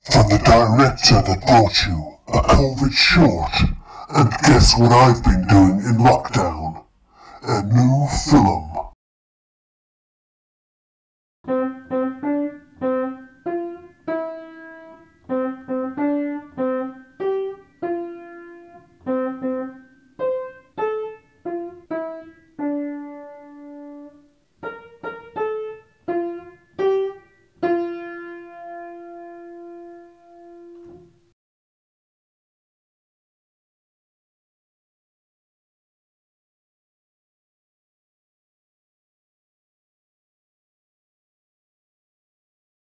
From the director that brought you a COVID short. And guess what I've been doing in lockdown? A new film.